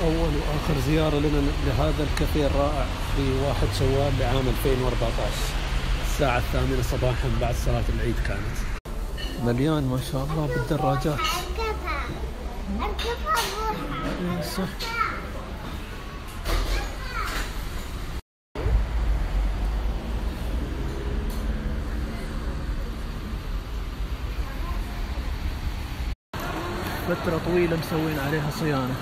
أول وآخر زيارة لنا لهذا الكافيه الرائع في 1 شوال لعام 2014 الساعة 8 صباحا بعد صلاة العيد. كانت مليان ما شاء الله بالدراجات. اركبها صح. فترة طويلة مسوين عليها صيانة.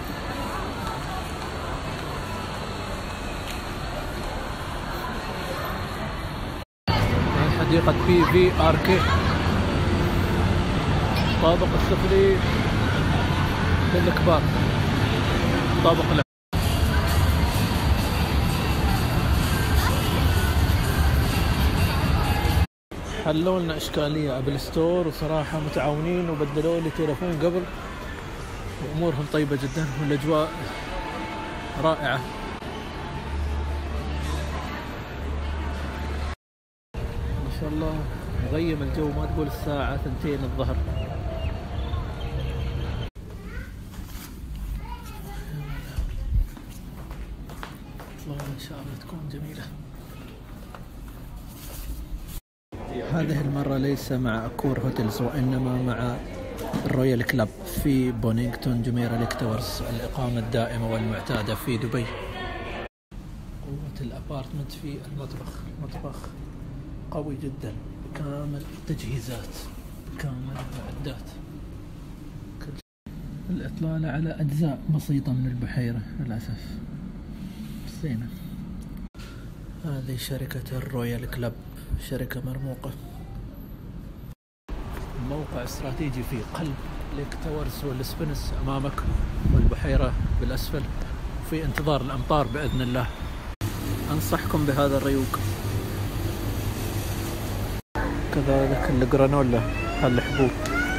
حديقة PVRK الطابق السفلي للكبار. طابق حلوا لنا إشكالية أبل ستور وصراحة متعاونين وبدلوا لي تليفون قبل وأمورهم طيبة جدا والأجواء رائعة. ما شاء الله مغيم الجو، ما تقول الساعة 2 الظهر. الله إن شاء الله تكون جميلة. هذه المرة ليس مع أكور هوتيلز وإنما مع الرويال كلاب في بونينغتون جميرة ليك تاورز، الإقامة الدائمة والمعتادة في دبي. قوة الأبارتمنت في المطبخ قوي جدا بكامل التجهيزات بكامل المعدات. الإطلالة على أجزاء بسيطة من البحيرة للأسف زينة. هذه شركة الرويال كلاب، شركة مرموقة. موقع استراتيجي في قلب ليك تاورز والسبنس أمامك والبحيرة بالأسفل، في انتظار الأمطار بإذن الله. أنصحكم بهذا الريوق. كذلك الجرانولا الحبوب.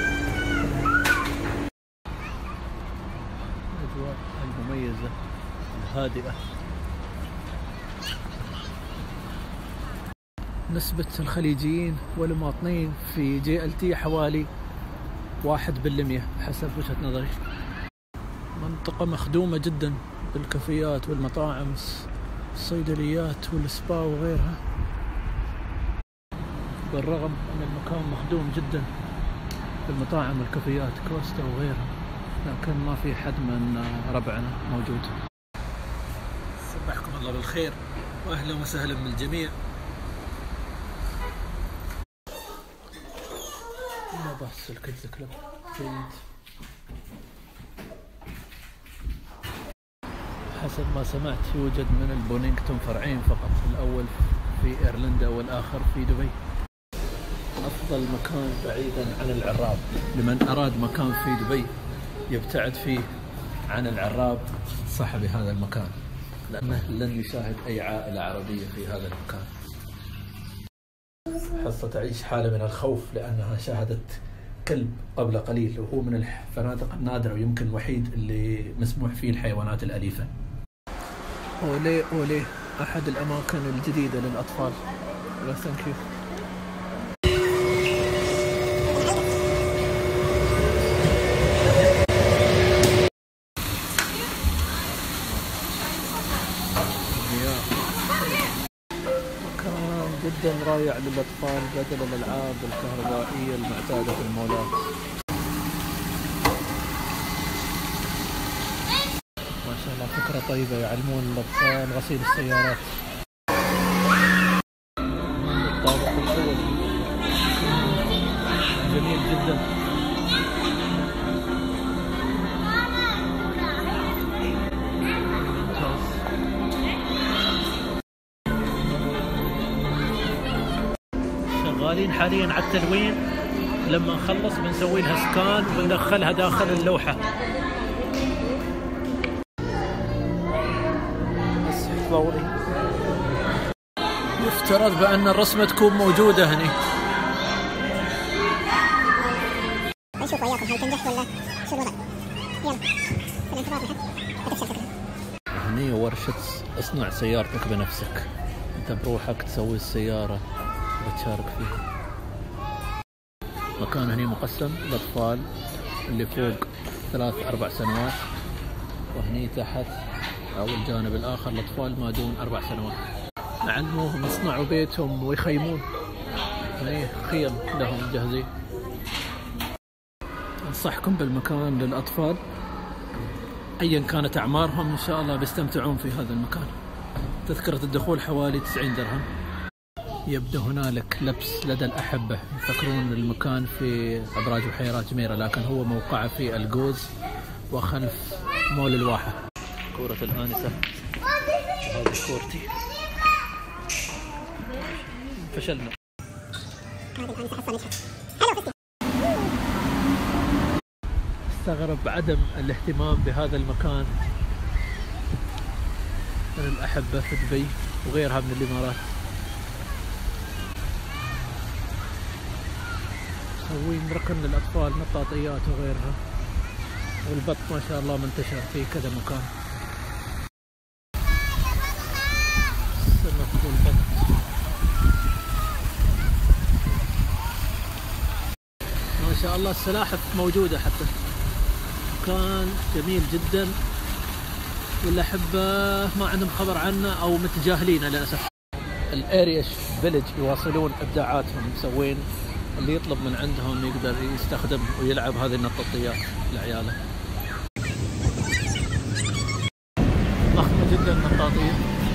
الأجواء المميزة الهادئة. نسبة الخليجيين والمواطنين في JLT حوالي 1% حسب وجهة نظري. منطقة مخدومة جدا بالكافيات والمطاعم الصيدليات والسبا وغيرها، بالرغم أن المكان مخدوم جدا بالمطاعم والكافيات كوستا وغيرها، لكن ما في حد من ربعنا موجود. صبحكم الله بالخير وأهلا وسهلا بالجميع. ما بحث الكيدز كلوب جيد حسب ما سمعت. يوجد من البونينغتون فرعين فقط، الأول في إيرلندا والآخر في دبي. أفضل مكان بعيدا عن العراب لمن أراد مكان في دبي يبتعد فيه عن العراب صاحب هذا المكان، لأنه لن يشاهد أي عائلة عربية في هذا المكان. حصة تعيش حالة من الخوف لأنها شاهدت كلب قبل قليل، وهو من الفنادق النادرة ويمكن الوحيد اللي مسموح فيه الحيوانات الأليفة. أولي أحد الأماكن الجديدة للأطفال. لا ثانك يو. جدا رائع للأطفال بدل الألعاب الكهربائية المعتادة في المولات. ما شاء الله فكرة طيبة، يعلمون الأطفال غسيل السيارات. الطابق الأول جميل جدا. شغالين حاليا على التلوين، لما نخلص بنسوي لها سكان وندخلها داخل اللوحة. مسح فوري. يفترض بأن الرسمة تكون موجودة هنا. نشوف وياكم هل تنجح ولا شو الوضع. يلا في الانتظار نحن. هني ورشة اصنع سيارتك بنفسك، انت بروحك تسوي السيارة وتشارك فيها. مكان هني مقسم للأطفال اللي فوق 3-4 سنوات، وهنا هني تحت أو الجانب الآخر الأطفال ما دون 4 سنوات، نعلموهم يصنعوا بيتهم ويخيمون. هني خيم لهم جاهزين. أنصحكم بالمكان للأطفال أيا كانت أعمارهم، إن شاء الله بيستمتعون في هذا المكان. تذكرة الدخول حوالي 90 درهم. يبدو هنالك لبس لدى الأحبة، يفكرون المكان في أبراج بحيرات جميرة، لكن هو موقعه في الجوز وخلف مول الواحة. كورة الآنسة، هذه كورتي. فشلنا. استغرب عدم الاهتمام بهذا المكان من الأحبة في دبي وغيرها من الإمارات. مسوين ركن للأطفال، نطاطيات وغيرها، والبط ما شاء الله منتشر في كذا مكان. السمك والبط. ما شاء الله السلاحف موجودة حتى. مكان جميل جدا، والأحبة ما عندهم خبر عنه أو متجاهلينه للأسف. الارياش فيلج يواصلون إبداعاتهم، مسوين اللي يطلب من عندهم يقدر يستخدم ويلعب هذه النطاطيات لعياله. ضخمة جدا النطاطية.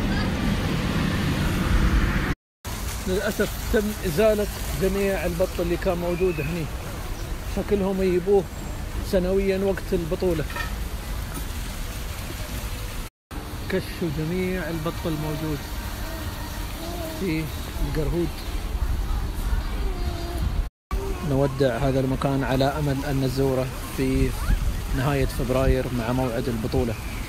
للأسف تم إزالة جميع البط اللي كان موجود هني، شكلهم يجيبوه سنويا وقت البطولة. كشوا جميع البط الموجود في القرهود. نودع هذا المكان على أمل أن نزوره في نهاية فبراير مع موعد البطولة.